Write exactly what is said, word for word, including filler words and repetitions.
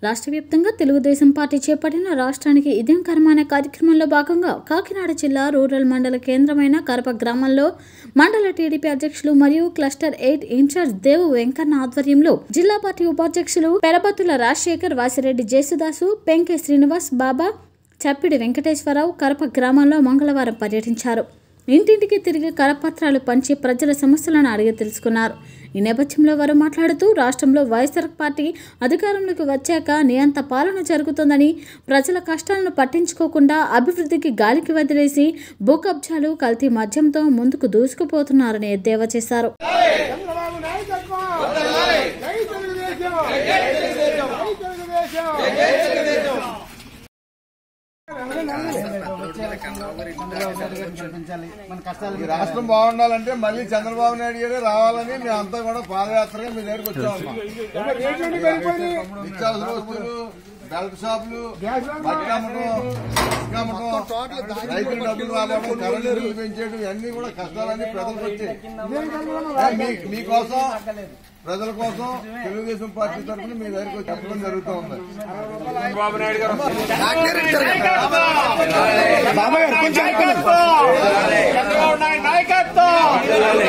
రాష్ట్ర వ్యాప్తంగా తెలుగుదేశం పార్టీ చేపట్టిన రాష్ట్రానికి ఇదేం కర్మానే కార్యక్రమంలో భాగంగా కాకినాడ జిల్లా రూరల్ మండల కేంద్రమైన కరప గ్రామంలో మండల టీడీపీ అధ్యక్షులు మరియు క్లస్టర్ ఎయిట్ ఇన్ఛార్జ్ దేవు వెంకన్న ఆధ్వర్యంలో జిల్లా పార్టీ ఉపాధ్యక్షులు పెరబత్తుల రాజశేఖర్, వాసిరెడ్డి జేసుదాసు, పెంకే శ్రీనివాస్, బాబా, చప్పిడి వెంకటేశ్వరరావు కరప గ్రామంలో మంగళవారం పర్యటించారు. ఇంటింటికి తిరిగి కరపత్రాలు పంచి ప్రజల సమస్యలను అడిగి తెలుసుకున్నారు. ఈ నేపథ్యంలో వారు మాట్లాడుతూ రాష్ట్రంలో వైఎస్ఆర్ పార్టీ అధికారంలోకి వచ్చాక నియంత పాలన జరుగుతుందని, ప్రజల కష్టాలను పట్టించుకోకుండా అభివృద్ధికి గాలికి వదిలేసి భూ కబ్జాలు, కల్తీ మద్యంతో ముందుకు దూసుకుపోతున్నారని ఎద్దేవా చేశారు. రాష్ట్రం బాగుండాలంటే మళ్ళీ చంద్రబాబు నాయుడు గారే రావాలని మేమంతా కూడా పాదయాత్రగా మీ దగ్గరకు వచ్చామమ్మా. నిత్యావసర వస్తువులు, బెల్ట్ షాపులు, బట్టలు అమ్మటం, అమ్మటం, రైతులు డబ్బులు రావడం, కరెంటు బిల్లు పెంచేయడం, ఇవన్నీ కూడా కష్టాలన్నీ ప్రజలకు వచ్చాయి. మీకోసం, ప్రజల కోసం తెలుగుదేశం పార్టీ తరఫున మీ దగ్గరకు చెప్పడం జరుగుతూ ఉంది. చంద్రబాబు నాయుడు గారు నాయకత్వం